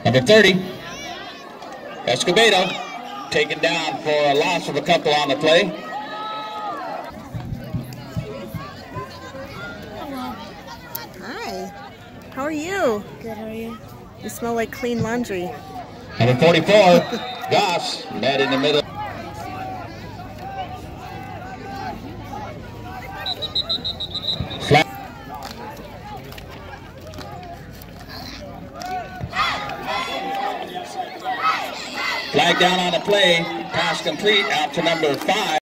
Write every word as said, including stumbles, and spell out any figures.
Number thirty, Escobedo, taken down for a loss of a couple on the play. Hi. How are you? Good, how are you? You smell like clean laundry. Number forty-four, Goss, net in the middle. Flat. Flag down on the play, pass complete out to number five.